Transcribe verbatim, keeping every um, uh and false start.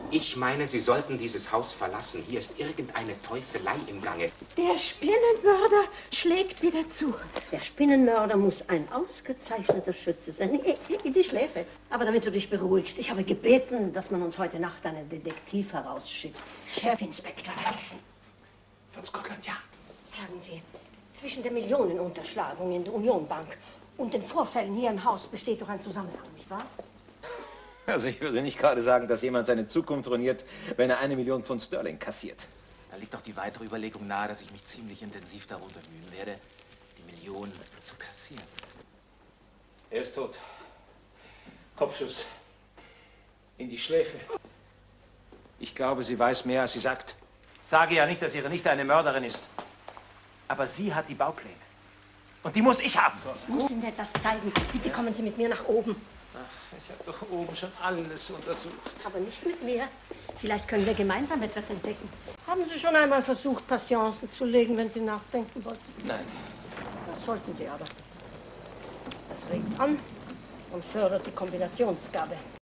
Ich meine, Sie sollten dieses Haus verlassen. Hier ist irgendeine Teufelei im Gange. Der Spinnenmörder schlägt wieder zu. Der Spinnenmörder muss ein ausgezeichneter Schütze sein. In die Schläfe. Aber damit du dich beruhigst, ich habe gebeten, dass man uns heute Nacht einen Detektiv herausschickt. Chefinspektor Hexen. Von Scotland, ja. Sagen Sie, zwischen der Millionenunterschlagung in der Unionbank und den Vorfällen hier im Haus besteht doch ein Zusammenhang, nicht wahr? Also ich würde nicht gerade sagen, dass jemand seine Zukunft ruiniert, wenn er eine Million Pfund Sterling kassiert. Da liegt doch die weitere Überlegung nahe, dass ich mich ziemlich intensiv darum bemühen werde, die Million zu kassieren. Er ist tot. Kopfschuss. In die Schläfe. Ich glaube, sie weiß mehr, als sie sagt. Sage ja nicht, dass Ihre Nichte eine Mörderin ist. Aber sie hat die Baupläne. Und die muss ich haben. Ich muss Ihnen etwas zeigen. Bitte kommen Sie mit mir nach oben. Ach, ich habe doch oben schon alles untersucht. Aber nicht mit mir. Vielleicht können wir gemeinsam etwas entdecken. Haben Sie schon einmal versucht, Patience zu legen, wenn Sie nachdenken wollten? Nein. Das sollten Sie aber. Das regt an und fördert die Kombinationsgabe.